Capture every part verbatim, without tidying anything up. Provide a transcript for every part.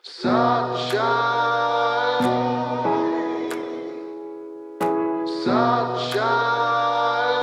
Sunshine, sunshine.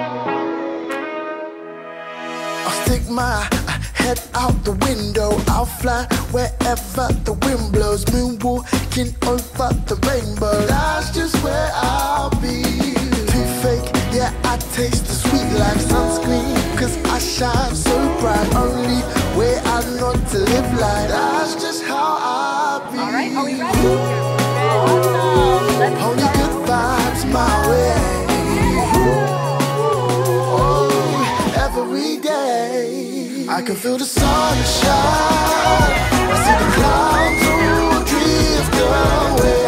I'll stick my head out the window. I'll fly wherever the wind blows. Moonwalking over the rainbow. That's just where I'll be. Too fake, yeah, I taste the sweet life. Sunscreen, cause I shine so bright. Only way I know to live life. That's just how I'll be. Alright, are we ready? Awesome. Let's Only start. good vibes my way. Oh, every day I can feel the sunshine. I see the clouds all drift away.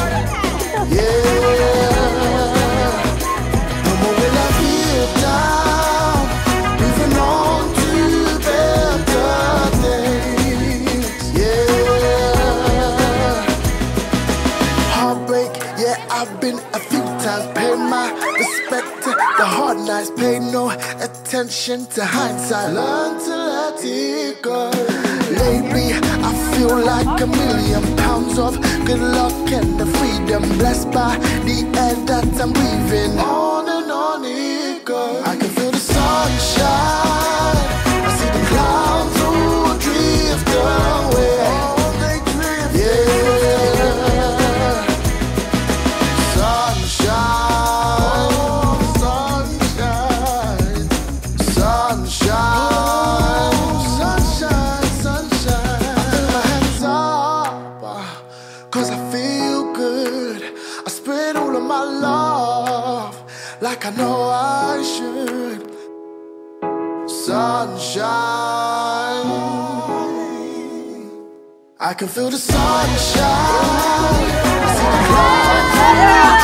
Yeah, no more will I feel down. Moving on to better days. Yeah, heartbreak, yeah, I've been a few times. Paid my respect to the hard nights. Paid no attention to hindsight. Learn to let it go. Lately, I feel like a million pounds of good luck and the freedom. Blessed by the air that I'm breathing. On and on it goes. I can feel the sunshine. I see the clouds all drift away. Yeah, sunshine, sunshine, sunshine, sunshine, sunshine. I throw my hands up, uh, cause I feel good. I spread all of my love like I know I should. Sunshine, I can feel the sunshine. I see the clouds.